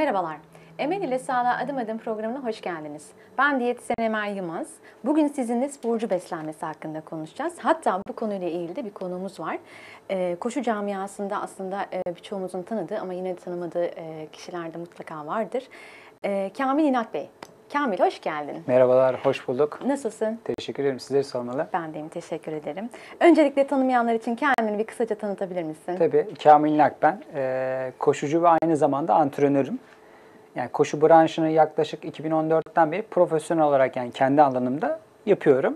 Merhabalar. Emel ile Sağlığa Adım Adım programına hoş geldiniz. Ben diyetisyen Emel Yılmaz. Bugün sizinle sporcu beslenmesi hakkında konuşacağız. Hatta bu konuyla ilgili de bir konuğumuz var. Koşu camiasında aslında birçoğumuzun tanıdığı ama yine de tanımadığı kişiler de mutlaka vardır. Kamil İnat Bey. Kamil hoş geldin. Merhabalar, hoş bulduk. Nasılsın? Teşekkür ederim. Sizleri sormalı. Ben deyim, teşekkür ederim. Öncelikle tanımayanlar için kendini bir kısaca tanıtabilir misin? Tabii, Kamil İnat ben. Koşucu ve aynı zamanda antrenörüm. Yani koşu branşını yaklaşık 2014'ten beri profesyonel olarak yani kendi alanımda yapıyorum.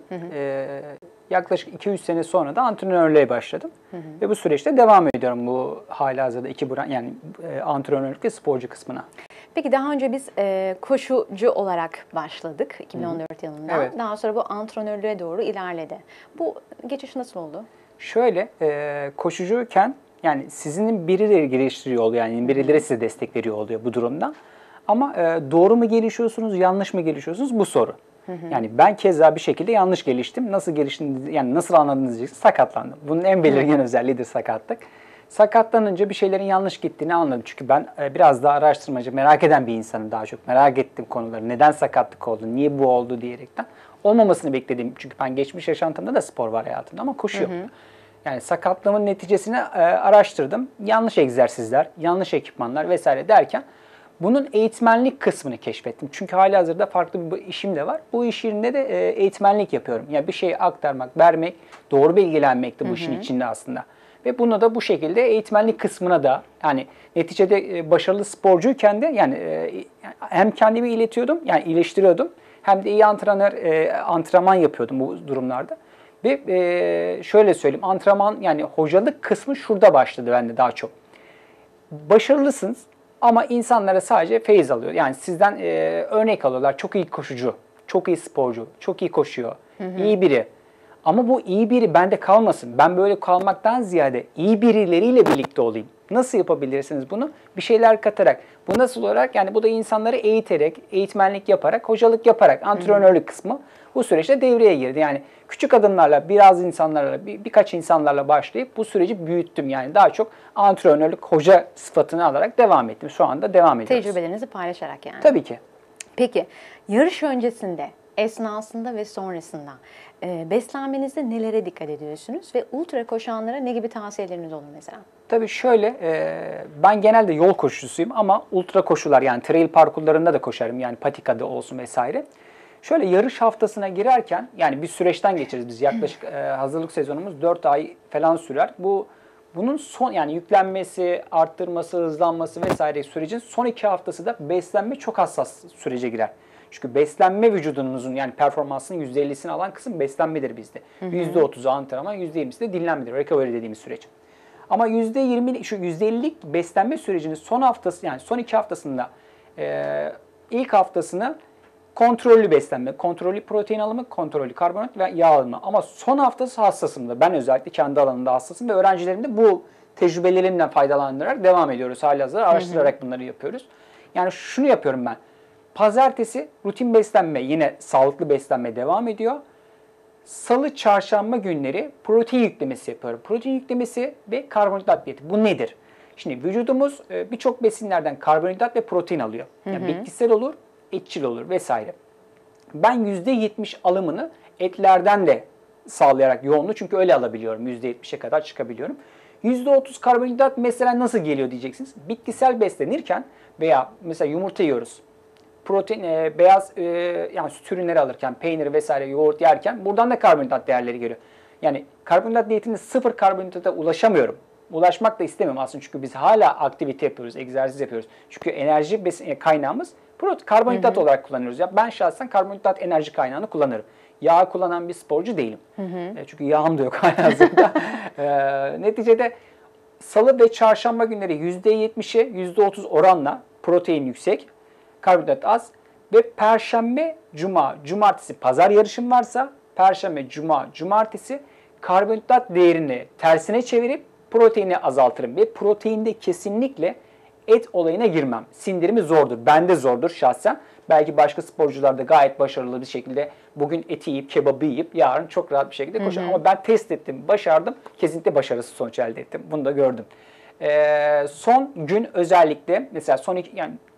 Yaklaşık 2-3 sene sonra da antrenörlüğe başladım. Ve bu süreçte devam ediyorum bu halihazırda yani antrenörlük ve sporcu kısmına. Peki daha önce biz koşucu olarak başladık 2014 yılında. Evet. Daha sonra bu antrenörlüğe doğru ilerledi. Bu geçiş nasıl oldu? Şöyle, koşucuyken yani sizin birileri geliştiriyor oluyor, yani birileri size destek veriyor oluyor bu durumda. Ama doğru mu gelişiyorsunuz, yanlış mı gelişiyorsunuz bu soru. Yani ben keza bir şekilde yanlış geliştim. Nasıl geliştim, yani nasıl anladınız diyeceksiniz, sakatlandım. Bunun en belirgin özelliğidir sakatlık. Sakatlanınca bir şeylerin yanlış gittiğini anladım. Çünkü ben biraz daha araştırmacı, merak eden bir insanım daha çok. Merak ettim konuları. Neden sakatlık oldu, niye bu oldu diyerekten. Olmamasını bekledim. Çünkü ben geçmiş yaşantımda da spor var hayatımda ama koşu yok. Yani sakatlığımın neticesini araştırdım. Yanlış egzersizler, yanlış ekipmanlar vesaire derken bunun eğitmenlik kısmını keşfettim. Çünkü halihazırda farklı bir işim de var. Bu iş yerinde de eğitmenlik yapıyorum. Yani bir şeyi aktarmak, vermek, doğru bilgilenmek de bu işin içinde aslında. Ve bunu da bu şekilde eğitmenlik kısmına da yani neticede başarılı sporcuyken de yani hem kendimi iletiyordum, yani iyileştiriyordum. Hem de iyi antrenman yapıyordum bu durumlarda. Ve şöyle söyleyeyim, antrenman yani hocalık kısmı şurada başladı bende daha çok. Başarılısınız ama insanlara sadece feyiz alıyor. Yani sizden örnek alıyorlar. Çok iyi koşucu, çok iyi sporcu, çok iyi koşuyor, iyi biri. Ama bu iyi biri bende kalmasın. Ben böyle kalmaktan ziyade iyi birileriyle birlikte olayım. Nasıl yapabilirsiniz bunu? Bir şeyler katarak. Bu nasıl olarak? Yani bu da insanları eğiterek, eğitmenlik yaparak, hocalık yaparak, antrenörlük kısmı bu süreçte devreye girdi. Yani küçük adımlarla, biraz insanlarla, birkaç insanlarla başlayıp bu süreci büyüttüm. Yani daha çok antrenörlük, hoca sıfatını alarak devam ettim. Şu anda devam ediyoruz. Tecrübelerinizi paylaşarak yani. Tabii ki. Peki yarış öncesinde, esnasında ve sonrasında beslenmenizde nelere dikkat ediyorsunuz ve ultra koşanlara ne gibi tavsiyeleriniz olur mesela? Tabii şöyle, ben genelde yol koşucusuyum ama ultra koşular yani trail parkurlarında da koşarım. Yani patikada olsun vesaire. Şöyle yarış haftasına girerken yani bir süreçten geçeriz biz. Yaklaşık hazırlık sezonumuz 4 ay falan sürer. Bunun son yani yüklenmesi, arttırması, hızlanması vesaire sürecin son 2 haftası da beslenme çok hassas sürece girer. Çünkü beslenme vücudunuzun yani performansının %50'sini alan kısım beslenmedir bizde. %30'u antrenman, %20'si de dinlenmedir. Recovery dediğimiz süreç. Ama şu %50'lik beslenme sürecinin son haftası yani son 2 haftasında ilk haftasını kontrollü beslenme, kontrollü protein alımı, kontrollü karbonhidrat ve yağ alımı. Ama son haftası hassasım da. Ben özellikle kendi alanımda hassasım ve öğrencilerim de bu tecrübelerimden faydalanarak devam ediyoruz. Halihazırda araştırarak bunları yapıyoruz. Yani şunu yapıyorum ben. Pazartesi rutin beslenme, yine sağlıklı beslenme devam ediyor. Salı, çarşamba günleri protein yüklemesi yapıyorum. Protein yüklemesi ve karbonhidrat diyeti. Bu nedir? Şimdi vücudumuz birçok besinlerden karbonhidrat ve protein alıyor. Yani bitkisel olur, etçil olur vesaire. Ben %70 alımını etlerden de sağlayarak yoğunluğu çünkü öyle alabiliyorum. %70'e kadar çıkabiliyorum. %30 karbonhidrat mesela nasıl geliyor diyeceksiniz. Bitkisel beslenirken veya mesela yumurta yiyoruz. Protein, beyaz yani süt ürünleri alırken, peynir vesaire, yoğurt yerken buradan da karbonhidrat değerleri geliyor. Yani karbonhidrat diyetinde sıfır karbonhidrata ulaşamıyorum. Ulaşmak da istemiyorum aslında çünkü biz hala aktivite yapıyoruz, egzersiz yapıyoruz. Çünkü enerji kaynağımız karbonhidrat olarak kullanıyoruz. Ya ben şahsen karbonhidrat enerji kaynağını kullanırım. Yağ kullanan bir sporcu değilim. Çünkü yağım da yok halihazırda. Neticede salı ve çarşamba günleri %70'e %30 oranla protein yüksek, karbonhidrat az ve perşembe, cuma, cumartesi pazar yarışım varsa perşembe, cuma, cumartesi karbonhidrat değerini tersine çevirip proteini azaltırım ve proteinde kesinlikle et olayına girmem. Sindirimi zordur. Bende zordur şahsen. Belki başka sporcular da gayet başarılı bir şekilde bugün eti yiyip, kebabı yiyip yarın çok rahat bir şekilde koşar. Ama ben test ettim, başardım. Kesinlikle başarısız sonuç elde ettim. Bunu da gördüm. Son gün özellikle mesela son iki, yani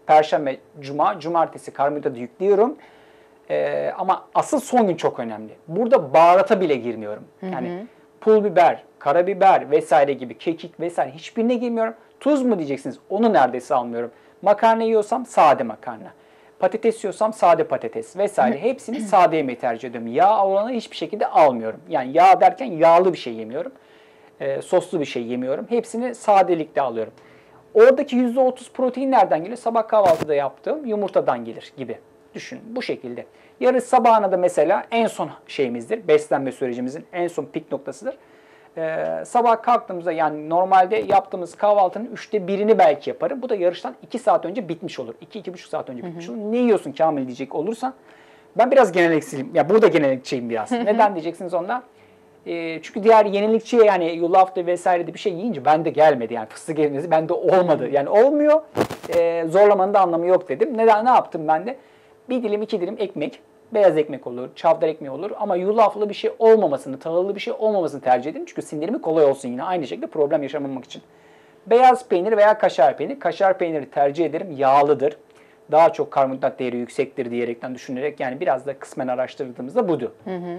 Perşembe, Cuma, Cumartesi karbonhidratı yüklüyorum. Ama asıl son gün çok önemli. Burada baharata bile girmiyorum. Yani pul biber, karabiber vesaire gibi, kekik vesaire hiçbirine girmiyorum. Tuz mu diyeceksiniz? Onu neredeyse almıyorum. Makarna yiyorsam sade makarna. Patates yiyorsam sade patates vesaire. Hepsini sade yemeyi tercih ediyorum. Yağ olanı hiçbir şekilde almıyorum. Yani yağ derken yağlı bir şey yemiyorum. Soslu bir şey yemiyorum. Hepsini sadelikle alıyorum. Oradaki %30 protein nereden geliyor? Sabah kahvaltıda yaptığım yumurtadan gelir gibi. Düşün bu şekilde. Yarın sabahına da mesela en son şeyimizdir. Beslenme sürecimizin en son pik noktasıdır. Sabah kalktığımızda yani normalde yaptığımız kahvaltının 1/3'ini belki yaparım. Bu da yarıştan 2 saat önce bitmiş olur. 2-2,5 saat önce bitmiş olur. Ne yiyorsun Kamil diyecek olursan ben biraz gelenekçiyim. Ya burada gelenekçiyim biraz. Neden diyeceksiniz onda? Çünkü diğer yenilikçiye yani yulafta vesairede bir şey yiyince bende gelmedi. Yani fıstık ezmesi bende olmadı. Yani olmuyor. Zorlamanın da anlamı yok dedim. Ne yaptım ben de? Bir dilim 2 dilim ekmek. Beyaz ekmek olur, çavdar ekmeği olur ama yulaflı bir şey olmamasını, tahıllı bir şey olmamasını tercih edin. Çünkü sindirimi kolay olsun yine aynı şekilde problem yaşamamak için. Beyaz peynir veya kaşar peynir. Kaşar peyniri tercih ederim. Yağlıdır. Daha çok karbonhidrat değeri yüksektir diyerekten düşünerek yani biraz da kısmen araştırdığımızda budur.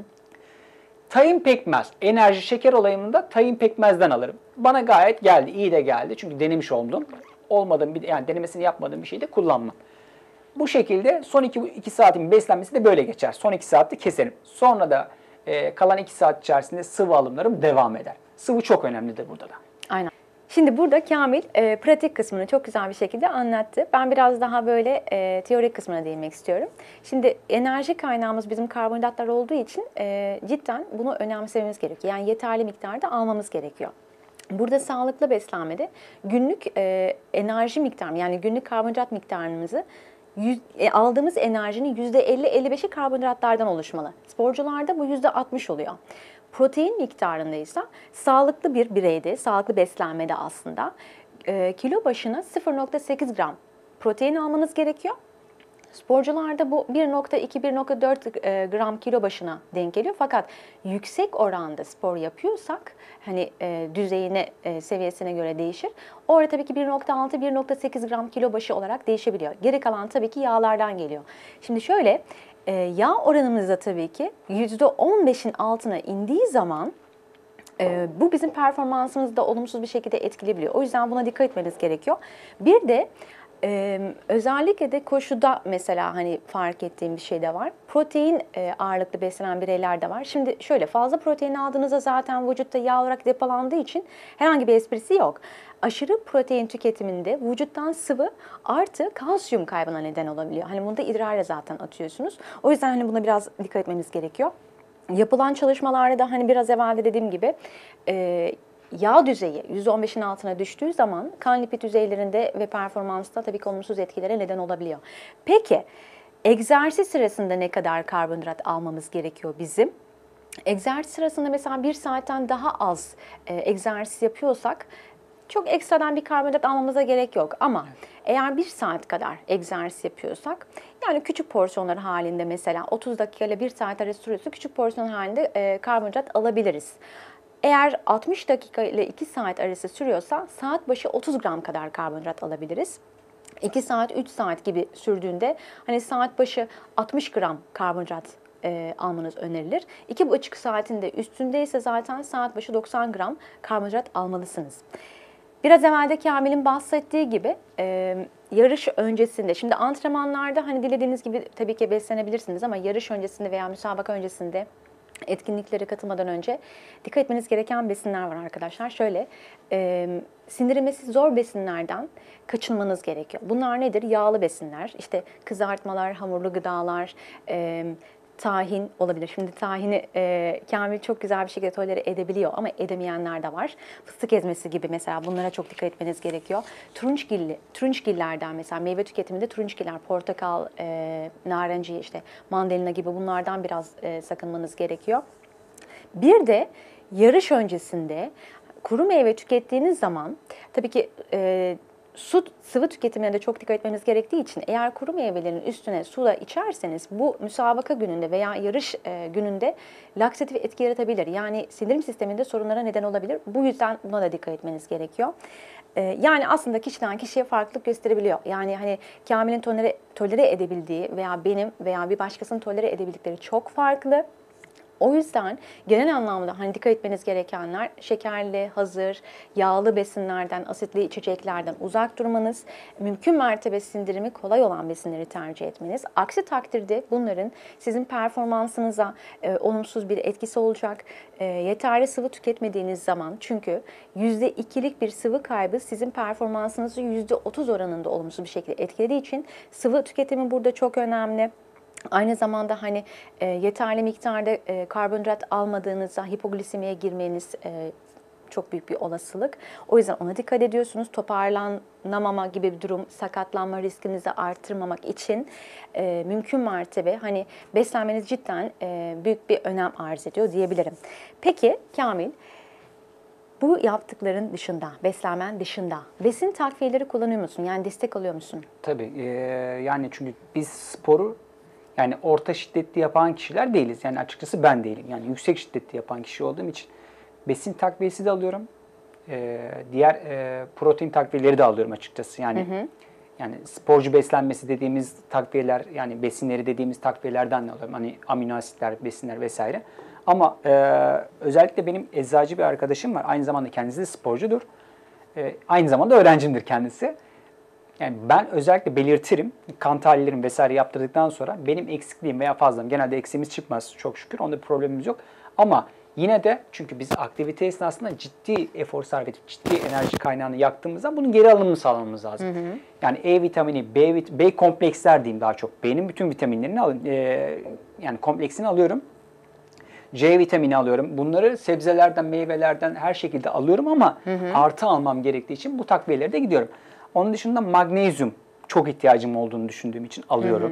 Tahin pekmez. Enerji şeker olayımında tahin pekmezden alırım. Bana gayet geldi, iyi de geldi. Çünkü denemiş oldum. Olmadığım bir yani denemesini yapmadığım bir şeyi de kullanmam. Bu şekilde son 2 saatin beslenmesi de böyle geçer. Son 2 saatte keserim. Sonra da kalan 2 saat içerisinde sıvı alımlarım devam eder. Sıvı çok önemlidir burada da. Aynen. Şimdi burada Kamil pratik kısmını çok güzel bir şekilde anlattı. Ben biraz daha böyle teorik kısmına değinmek istiyorum. Şimdi enerji kaynağımız bizim karbonhidratlar olduğu için cidden bunu önemsememiz gerekiyor. Yani yeterli miktarda almamız gerekiyor. Burada sağlıklı beslenmede günlük enerji miktarı yani günlük karbonhidrat miktarımızı aldığımız enerjinin %50-55'i karbonhidratlardan oluşmalı. Sporcularda bu %60 oluyor. Protein miktarındaysa sağlıklı bir bireyde, sağlıklı beslenmede aslında kilo başına 0,8 gram protein almanız gerekiyor. Sporcularda bu 1,2-1,4 gram kilo başına denk geliyor. Fakat yüksek oranda spor yapıyorsak hani düzeyine, seviyesine göre değişir. Orada tabii ki 1,6-1,8 gram kilo başı olarak değişebiliyor. Geri kalan tabii ki yağlardan geliyor. Şimdi şöyle yağ oranımızda tabii ki %15'in altına indiği zaman bu bizim performansımızı da olumsuz bir şekilde etkileyebiliyor. O yüzden buna dikkat etmeniz gerekiyor. Bir de özellikle de koşuda mesela hani fark ettiğim bir şey de var. Protein ağırlıklı beslenen bireyler de var. Şimdi şöyle fazla protein aldığınızda zaten vücutta yağ olarak depolandığı için herhangi bir esprisi yok. Aşırı protein tüketiminde vücuttan sıvı artı kalsiyum kaybına neden olabiliyor. Hani bunu da idrarla zaten atıyorsunuz. O yüzden hani buna biraz dikkat etmeniz gerekiyor. Yapılan çalışmalarda da hani biraz evvel de dediğim gibi yağ düzeyi %15'in altına düştüğü zaman kan lipid düzeylerinde ve performansta tabii ki olumsuz etkilere neden olabiliyor. Peki egzersiz sırasında ne kadar karbonhidrat almamız gerekiyor bizim? Egzersiz sırasında mesela 1 saatten daha az egzersiz yapıyorsak çok ekstradan bir karbonhidrat almamıza gerek yok. Ama eğer 1 saat kadar egzersiz yapıyorsak yani küçük porsiyonlar halinde mesela 30 dakika ile 1 saat arası sürüyorsa küçük porsiyon halinde karbonhidrat alabiliriz. Eğer 60 dakika ile 2 saat arası sürüyorsa saat başı 30 gram kadar karbonhidrat alabiliriz. 2 saat, 3 saat gibi sürdüğünde hani saat başı 60 gram karbonhidrat almanız önerilir. 2,5 saatin de üstündeyse zaten saat başı 90 gram karbonhidrat almalısınız. Biraz evvel de Kamil'in bahsettiği gibi yarış öncesinde, şimdi antrenmanlarda hani dilediğiniz gibi tabii ki beslenebilirsiniz ama yarış öncesinde veya müsabaka öncesinde etkinliklere katılmadan önce dikkat etmeniz gereken besinler var arkadaşlar. Şöyle, sindirilmesi zor besinlerden kaçınmanız gerekiyor. Bunlar nedir? Yağlı besinler, işte kızartmalar, hamurlu gıdalar, tahin olabilir. Şimdi tahini Kamil çok güzel bir şekilde tolere edebiliyor ama edemeyenler de var. Fıstık ezmesi gibi mesela bunlara çok dikkat etmeniz gerekiyor. Turunçgillerden mesela meyve tüketiminde turunçgiller, portakal, narenciye, işte mandalina gibi bunlardan biraz sakınmanız gerekiyor. Bir de yarış öncesinde kuru meyve tükettiğiniz zaman tabii ki sıvı tüketimine de çok dikkat etmemiz gerektiği için eğer kuru meyvelerin üstüne su da içerseniz bu müsabaka gününde veya yarış gününde laksatif etki yaratabilir. Yani sindirim sisteminde sorunlara neden olabilir. Bu yüzden buna da dikkat etmeniz gerekiyor. Yani aslında kişiden kişiye farklılık gösterebiliyor. Yani hani Kamil'in tolere edebildiği veya benim veya bir başkasının tolere edebildikleri çok farklı. O yüzden genel anlamda hani dikkat etmeniz gerekenler şekerli, hazır, yağlı besinlerden, asitli içeceklerden uzak durmanız, mümkün mertebe sindirimi kolay olan besinleri tercih etmeniz. Aksi takdirde bunların sizin performansınıza olumsuz bir etkisi olacak. Yeterli sıvı tüketmediğiniz zaman çünkü %2'lik bir sıvı kaybı sizin performansınızı %30 oranında olumsuz bir şekilde etkilediği için sıvı tüketimi burada çok önemli. Aynı zamanda hani yeterli miktarda karbonhidrat almadığınızda hipoglisemiye girmeniz çok büyük bir olasılık. O yüzden ona dikkat ediyorsunuz. Toparlanamama gibi bir durum, sakatlanma riskinizi artırmamak için mümkün mertebe hani beslenmeniz cidden büyük bir önem arz ediyor diyebilirim. Peki Kamil, bu yaptıkların dışında, beslenmen dışında besin takviyeleri kullanıyor musun? Yani destek alıyor musun? Tabii. Yani çünkü biz sporu yani orta şiddetli yapan kişiler değiliz. Yani açıkçası ben değilim. Yani yüksek şiddetli yapan kişi olduğum için besin takviyesi de alıyorum. Diğer protein takviyeleri de alıyorum açıkçası. Yani sporcu beslenmesi dediğimiz takviyeler, yani besinleri dediğimiz takviyelerden de alıyorum. Hani amino asitler, besinler vesaire. Ama özellikle benim eczacı bir arkadaşım var. Aynı zamanda kendisi de sporcudur. Aynı zamanda öğrencimdir kendisi. Yani ben özellikle belirtirim, kan tahlillerim vesaire yaptırdıktan sonra benim eksikliğim veya fazlam, genelde eksiğimiz çıkmaz çok şükür, onda bir problemimiz yok. Ama yine de çünkü biz aktivite esnasında ciddi efor sarf edip ciddi enerji kaynağını yaktığımızda bunun geri alımını sağlamamız lazım. Yani E vitamini, B kompleksler diyeyim daha çok. B'nin bütün vitaminlerini yani kompleksini alıyorum. C vitamini alıyorum. Bunları sebzelerden, meyvelerden her şekilde alıyorum ama artı almam gerektiği için bu takviyelere de gidiyorum. Onun dışında magnezyum çok ihtiyacım olduğunu düşündüğüm için alıyorum.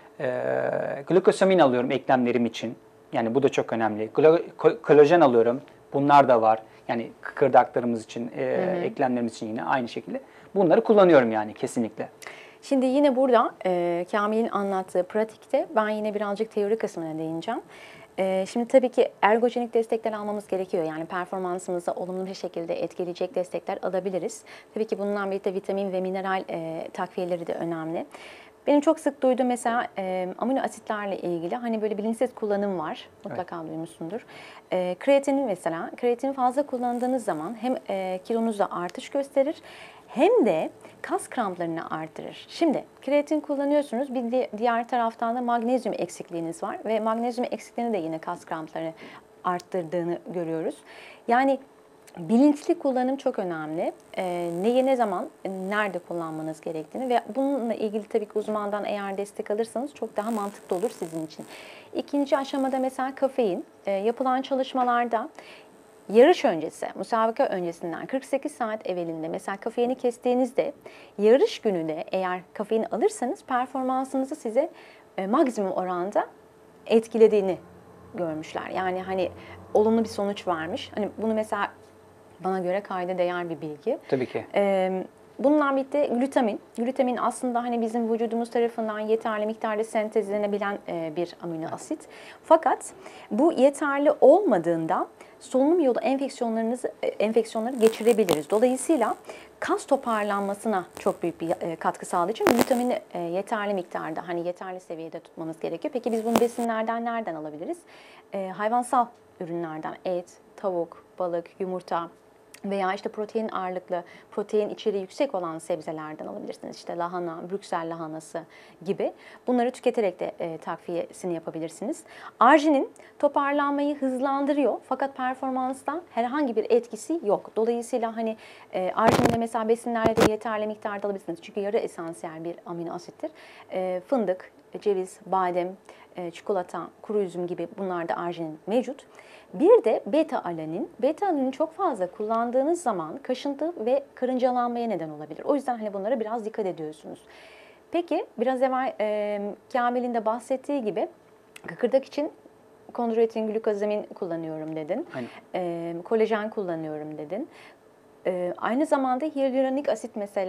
Glukosamin alıyorum eklemlerim için. Yani bu da çok önemli. Kolajen alıyorum. Bunlar da var. Yani kıkırdaklarımız için, eklemlerimiz için yine aynı şekilde. Bunları kullanıyorum yani kesinlikle. Şimdi yine burada Kamil'in anlattığı pratikte ben yine birazcık teori kısmına değineceğim. Şimdi tabii ki ergojenik destekler almamız gerekiyor. Yani performansımızı olumlu bir şekilde etkileyecek destekler alabiliriz. Tabii ki bununla birlikte vitamin ve mineral takviyeleri de önemli. Benim çok sık duyduğum mesela amino asitlerle ilgili hani böyle bilinçsiz kullanım var. Mutlaka duymuşsundur. Kreatinin mesela, kreatini fazla kullandığınız zaman hem kilonuzda artış gösterir hem de kas kramplarını artırır. Şimdi kreatin kullanıyorsunuz, bir diğer taraftan da magnezyum eksikliğiniz var ve magnezyum eksikliğini de yine kas kramplarını arttırdığını görüyoruz. Yani bilinçli kullanım çok önemli. Neyi ne zaman, nerede kullanmanız gerektiğini ve bununla ilgili tabii ki uzmandan eğer destek alırsanız çok daha mantıklı olur sizin için. İkinci aşamada mesela kafein. Yapılan çalışmalarda yarış öncesi, müsabaka öncesinden 48 saat evvelinde mesela kafeini kestiğinizde yarış günü de eğer kafein alırsanız performansınızı size maksimum oranda etkilediğini görmüşler. Yani hani olumlu bir sonuç vermiş. Hani bunu mesela bana göre kayda değer bir bilgi. Tabii ki. Bununla birlikte glutamin. Glutamin aslında hani bizim vücudumuz tarafından yeterli miktarda sentezlenebilen bir amino asit. Fakat bu yeterli olmadığında solunum yolu enfeksiyonları geçirebiliriz. Dolayısıyla kas toparlanmasına çok büyük bir katkı sağladığı için vitamini yeterli miktarda, hani yeterli seviyede tutmamız gerekiyor. Peki biz bunu besinlerden nereden alabiliriz? Hayvansal ürünlerden et, tavuk, balık, yumurta veya işte protein ağırlıklı, protein içeriği yüksek olan sebzelerden alabilirsiniz. İşte lahana, Brüksel lahanası gibi. Bunları tüketerek de takviyesini yapabilirsiniz. Arginin toparlanmayı hızlandırıyor fakat performanstan herhangi bir etkisi yok. Dolayısıyla hani arginin de mesela besinlerde de yeterli miktarda alabilirsiniz. Çünkü yarı esansiyel bir amino asittir. Fındık, ceviz, badem, çikolata, kuru üzüm gibi bunlarda arginin mevcut. Bir de beta-alanin. Beta-alanin çok fazla kullandığınız zaman kaşıntı ve karıncalanmaya neden olabilir. O yüzden hani bunlara biraz dikkat ediyorsunuz. Peki biraz evvel Kamil'in de bahsettiği gibi kıkırdak için kondroitin, glukozamin kullanıyorum dedin. Kolajen kullanıyorum dedin. Aynı zamanda hyaluronik asit mesela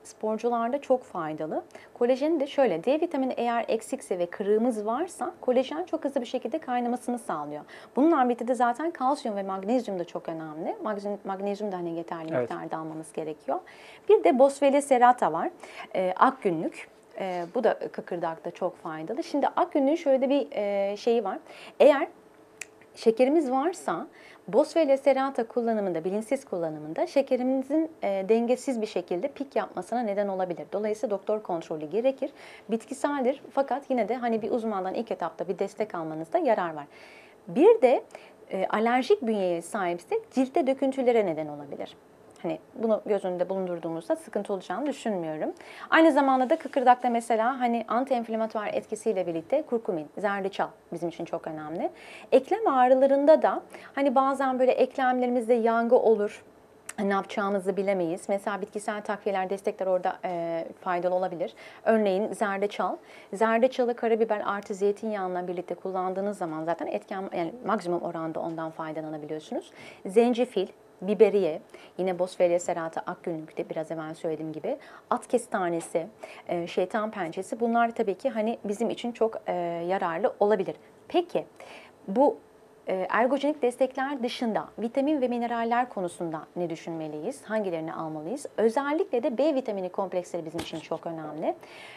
sporcularda çok faydalı. Kolajen de şöyle, D vitamini eğer eksikse ve kırığımız varsa kolajen çok hızlı bir şekilde kaynamasını sağlıyor. Bununla birlikte de zaten kalsiyum ve magnezyum da çok önemli. Magnezyum da hani yeterli miktarda almamız gerekiyor. Bir de Boswellia serrata var. Ak günlük. Bu da kıkırdakta çok faydalı. Şimdi ak günlüğün şöyle bir şeyi var. Eğer şekerimiz varsa Boswellia serrata kullanımında, bilinçsiz kullanımında şekerimizin dengesiz bir şekilde pik yapmasına neden olabilir. Dolayısıyla doktor kontrolü gerekir. Bitkiseldir fakat yine de hani bir uzmandan ilk etapta bir destek almanızda yarar var. Bir de alerjik bünyeye sahipsek ciltte döküntülere neden olabilir. Hani bunu göz önünde bulundurduğumuzda sıkıntı olacağını düşünmüyorum. Aynı zamanda da kıkırdakta mesela hani anti-enflamatuar etkisiyle birlikte kurkumin, zerdeçal bizim için çok önemli. Eklem ağrılarında da hani bazen böyle eklemlerimizde yangı olur. Ne yapacağımızı bilemeyiz. Mesela bitkisel takviyeler, destekler orada faydalı olabilir. Örneğin zerdeçal. Zerdeçalı karabiber artı zeytinyağıyla birlikte kullandığınız zaman zaten yani maksimum oranda ondan faydalanabiliyorsunuz. Zencefil, biberiye, yine Boswellia serrata, ak günlükte biraz evvel söylediğim gibi, at kestanesi, şeytan pençesi, bunlar tabii ki hani bizim için çok yararlı olabilir. Peki bu ergojenik destekler dışında vitamin ve mineraller konusunda ne düşünmeliyiz? Hangilerini almalıyız? Özellikle de B vitamini kompleksleri bizim için çok önemli.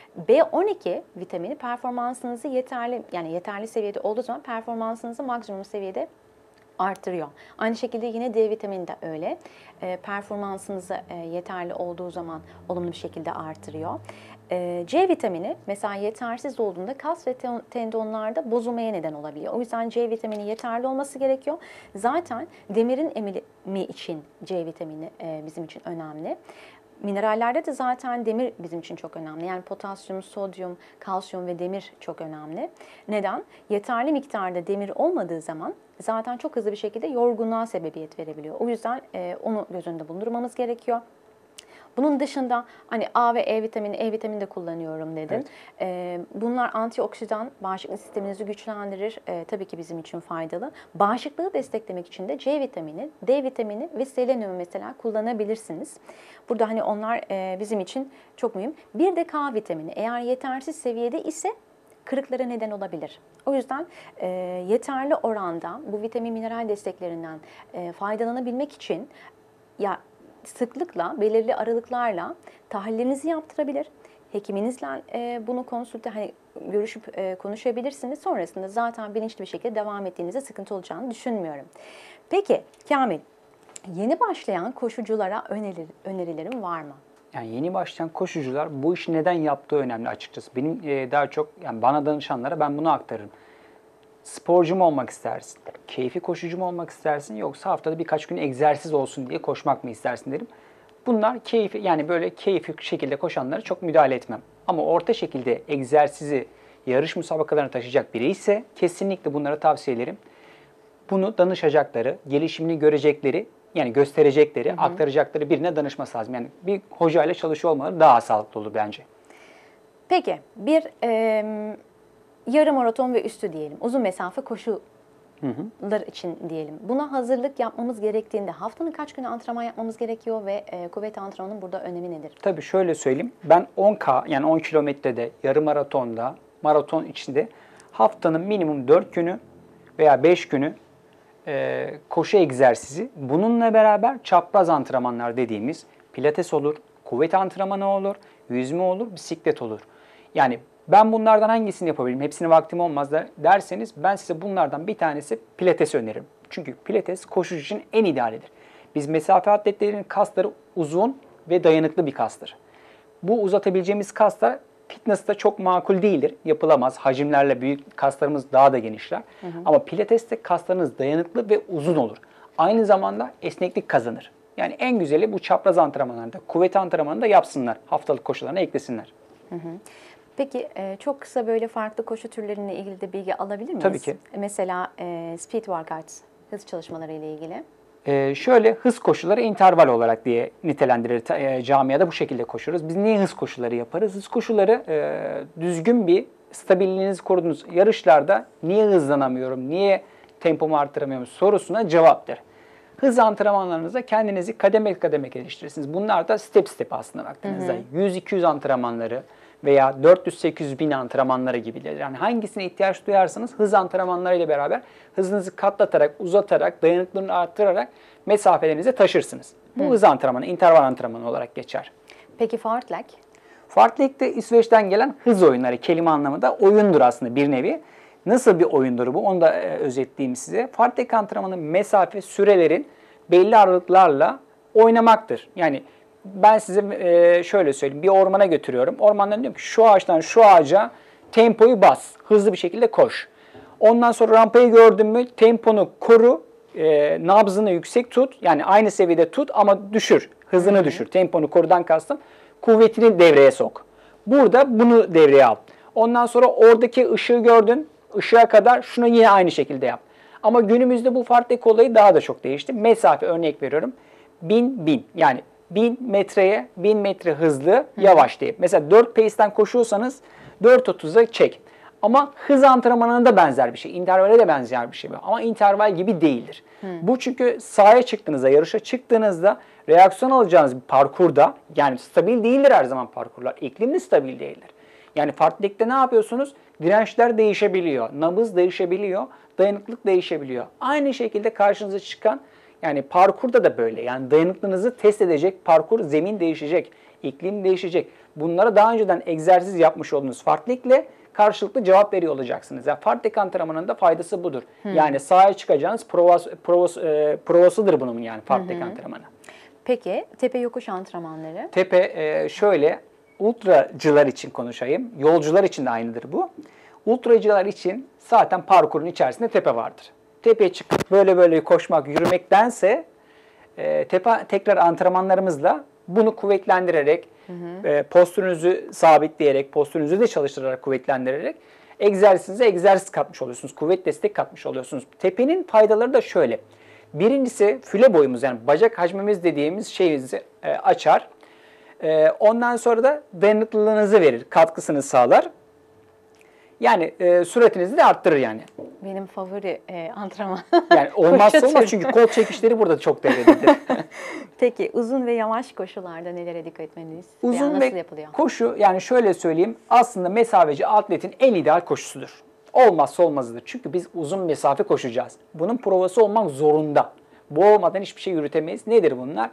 B12 vitamini performansınızı yeterli seviyede olduğu zaman performansınızı maksimum seviyede artırıyor. Aynı şekilde yine D vitamini de öyle. Performansınızı yeterli olduğu zaman olumlu bir şekilde artırıyor. C vitamini mesela yetersiz olduğunda kas ve tendonlarda bozulmaya neden olabiliyor. O yüzden C vitamini yeterli olması gerekiyor. Zaten demirin emilimi için C vitamini bizim için önemli. Minerallerde de zaten demir bizim için çok önemli. Yani potasyum, sodyum, kalsiyum ve demir çok önemli. Neden? Yeterli miktarda demir olmadığı zaman zaten çok hızlı bir şekilde yorgunluğa sebebiyet verebiliyor. O yüzden onu göz önünde bulundurmamız gerekiyor. Bunun dışında hani A ve E vitamini de kullanıyorum dedim. Evet. Bunlar antioksidan, bağışıklık sisteminizi güçlendirir. Tabii ki bizim için faydalı. Bağışıklığı desteklemek için de C vitamini, D vitamini ve selenyum mesela kullanabilirsiniz. Burada hani onlar bizim için çok mühim. Bir de K vitamini eğer yetersiz seviyede ise kırıklara neden olabilir. O yüzden yeterli oranda bu vitamin mineral desteklerinden faydalanabilmek için sıklıkla, belirli aralıklarla tahlillerinizi yaptırabilir. Hekiminizle bunu görüşüp konuşabilirsiniz. Sonrasında zaten bilinçli bir şekilde devam ettiğinizde sıkıntı olacağını düşünmüyorum. Peki Kamil, yeni başlayan koşuculara önerilerim var mı? Yani yeni başlayan koşucular bu işi neden yaptığı önemli açıkçası. Benim daha çok bana danışanlara ben bunu aktarırım. Sporcu mu olmak istersin? Keyfi koşucu mu olmak istersin? Yoksa haftada birkaç gün egzersiz olsun diye koşmak mı istersin derim. Bunlar keyfi, yani böyle keyfi şekilde koşanlara çok müdahale etmem. Ama orta şekilde egzersizi yarış müsabakalarına taşıyacak biri ise kesinlikle bunlara tavsiye ederim. Bunu danışacakları, gelişimini görecekleri, yani gösterecekleri, aktaracakları birine danışması lazım. Yani bir hocayla çalışıyor olmaları daha sağlıklı olur bence. Peki bir yarım maraton ve üstü diyelim. Uzun mesafe koşular için diyelim. Buna hazırlık yapmamız gerektiğinde haftanın kaç günü antrenman yapmamız gerekiyor ve kuvvet antrenmanının burada önemi nedir? Tabii şöyle söyleyeyim. Ben 10K yani 10 kilometrede, yarım maratonda, maraton içinde haftanın minimum 4 günü veya 5 günü koşu egzersizi. Bununla beraber çapraz antrenmanlar dediğimiz pilates olur, kuvvet antrenmanı olur, yüzme olur, bisiklet olur. Yani ben bunlardan hangisini yapabilirim? Hepsine vaktim olmaz derseniz ben size bunlardan bir tanesi pilates öneririm. Çünkü pilates koşucu için en idealidir. Biz mesafe atletlerinin kasları uzun ve dayanıklı bir kastır. Bu uzatabileceğimiz kaslar fitness'ta çok makul değildir. Yapılamaz. Hacimlerle büyük kaslarımız daha da genişler. Ama pilateste kaslarınız dayanıklı ve uzun olur. Aynı zamanda esneklik kazanır. Yani en güzeli bu çapraz antrenmanlarda, kuvvet antrenmanında yapsınlar. Haftalık koşularına eklesinler. Peki çok kısa böyle farklı koşu türleriyle ilgili de bilgi alabilir miyiz? Tabii ki. Mesela speed workouts, hız çalışmaları ile ilgili. Şöyle hız koşuları interval olarak diye nitelendirilir. Camiada bu şekilde koşuyoruz. Biz niye hız koşuları yaparız? Hız koşuları düzgün bir stabilliğinizi koruduğunuz yarışlarda niye hızlanamıyorum, niye tempomu arttıramıyorum sorusuna cevaptır. Hız antrenmanlarınızda kendinizi kademe kademe geliştirirsiniz. Bunlar da step step aslında baktığınızda. 100-200 antrenmanları veya 400-800 bin antrenmanları gibidir. Yani hangisine ihtiyaç duyarsanız hız antrenmanlarıyla beraber hızınızı katlatarak, uzatarak, dayanıklılığını arttırarak mesafelerinize taşırsınız. Bu hız antrenmanı, interval antrenmanı olarak geçer. Peki fartlek? Fartlek de İsveç'ten gelen hız oyunları, kelime anlamında oyundur aslında bir nevi. Nasıl bir oyundur bu? Onu da özetleyeyim size. Fartlek antrenmanı mesafe, sürelerin belli aralıklarla oynamaktır. Yani ben size şöyle söyleyeyim. Bir ormana götürüyorum. Ormandan diyorum ki şu ağaçtan şu ağaca tempoyu bas. Hızlı bir şekilde koş. Ondan sonra rampayı gördün mü temponu koru. Nabzını yüksek tut. Yani aynı seviyede tut ama düşür. Hızını düşür. Temponu korudan kastım. Kuvvetini devreye sok. Burada bunu devreye al. Ondan sonra oradaki ışığı gördün. Işığa kadar şunu yine aynı şekilde yap. Ama günümüzde bu fartlek olayı daha da çok değişti. Mesafe örnek veriyorum. 1000 yani 1000 metreye 1000 metre hızlı yavaş diye. Mesela 4 pace'ten koşuyorsanız 4.30'a çek. Ama hız antrenmanına da benzer bir şey. İntervale de benzer bir şey. Ama interval gibi değildir. Bu çünkü sahaya çıktığınızda, yarışa çıktığınızda reaksiyon alacağınız bir parkurda, yani stabil değildir her zaman parkurlar. İklim de stabil değildir. Yani fartlılıkta ne yapıyorsunuz? Dirençler değişebiliyor, nabız değişebiliyor, dayanıklılık değişebiliyor. Aynı şekilde karşınıza çıkan yani parkurda da böyle. Yani dayanıklılığınızı test edecek parkur, zemin değişecek, iklim değişecek. Bunlara daha önceden egzersiz yapmış olduğunuz fartlılıkla karşılıklı cevap veriyor olacaksınız. Yani fartlılık antrenmanının da faydası budur. Yani sahaya çıkacağınız provasıdır bunun yani fartlılık antrenmanı. Peki tepe yokuş antrenmanları? Tepe şöyle, ultracılar için konuşayım. Yolcular için de aynıdır bu. Ultracılar için zaten parkurun içerisinde tepe vardır. Tepeye çıkıp böyle koşmak, yürümektense tekrar antrenmanlarımızla bunu kuvvetlendirerek, postürünüzü sabitleyerek, postürünüzü de çalıştırarak, kuvvetlendirerek egzersizinize egzersiz katmış oluyorsunuz. Kuvvet destek katmış oluyorsunuz. Tepenin faydaları da şöyle. Birincisi füle boyumuz yani bacak hacmimiz dediğimiz şeyimizi açar. Ondan sonra da dayanıklılığınızı verir, katkısını sağlar. Yani süratinizi de arttırır yani. Benim favori antrenman. Yani olmazsa olmaz çünkü kol çekişleri burada çok devrededir. Peki uzun ve yavaş koşularda nelere dikkat etmeliyiz? Uzun nasıl ve yapılıyor? koşu yani şöyle söyleyeyim aslında mesafeci atletin en ideal koşusudur. Olmazsa olmazıdır. Çünkü biz uzun mesafe koşacağız. Bunun provası olmak zorunda. Bu olmadan hiçbir şey yürütemeyiz. Nedir bunlar?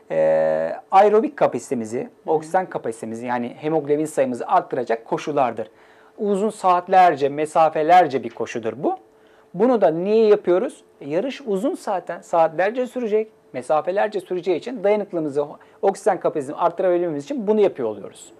Aerobik kapasitemizi, oksijen kapasitemizi yani hemoglobin sayımızı arttıracak koşulardır. Uzun saatlerce, mesafelerce bir koşudur bu. Bunu da niye yapıyoruz? Yarış uzun saatlerce sürecek, mesafelerce süreceği için dayanıklılığımızı, oksijen kapasitemizi arttırabilmemiz için bunu yapıyor oluyoruz.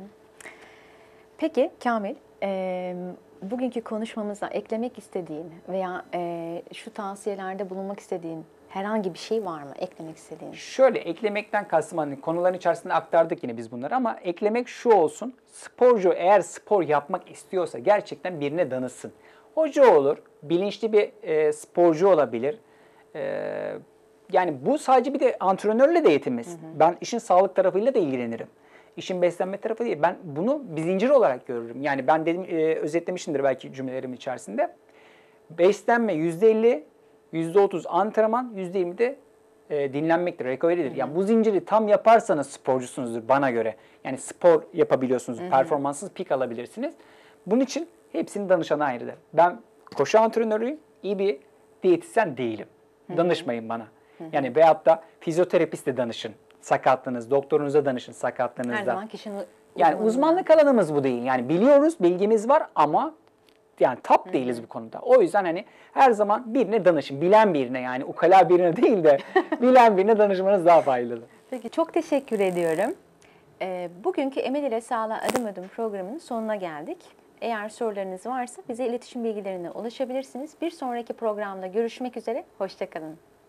Peki Kamil, bugünkü konuşmamıza eklemek istediğin veya şu tavsiyelerde bulunmak istediğin herhangi bir şey var mı? Eklemek istediğin? Şöyle eklemekten kastım hani konuların içerisinde aktardık yine biz bunları ama eklemek şu olsun. Sporcu eğer spor yapmak istiyorsa gerçekten birine danışsın. Hoca olur, bilinçli bir sporcu olabilir. Yani bu sadece bir de antrenörle de yetinmez. Ben işin sağlık tarafıyla da ilgilenirim. İşin beslenme tarafı değil. Ben bunu bir zincir olarak görürüm. Yani ben dedim özetlemişimdir belki cümlelerim içerisinde. Beslenme %50, %30 antrenman, %20 de dinlenmektir, recovery'dir. Yani bu zinciri tam yaparsanız sporcusunuzdur bana göre. Yani spor yapabiliyorsunuz, performanssız pik alabilirsiniz. Bunun için hepsinin danışana ayrıdır. Ben koşu antrenörüyüm, iyi bir diyetisyen değilim. Danışmayın bana. Yani veyahut da fizyoterapist de danışın. Sakatlığınız, doktorunuza danışın sakatlığınızda. Her zaman kişinin yani uzmanlık alanımız bu değil. Yani biliyoruz, bilgimiz var ama yani top değiliz bu konuda. O yüzden hani her zaman birine danışın. Bilen birine yani ukala birine değil de bilen birine danışmanız daha faydalı. Peki çok teşekkür ediyorum. Bugünkü Emel ile Sağlığa Adım Adım programının sonuna geldik. Eğer sorularınız varsa bize iletişim bilgilerine ulaşabilirsiniz. Bir sonraki programda görüşmek üzere. Hoşça kalın.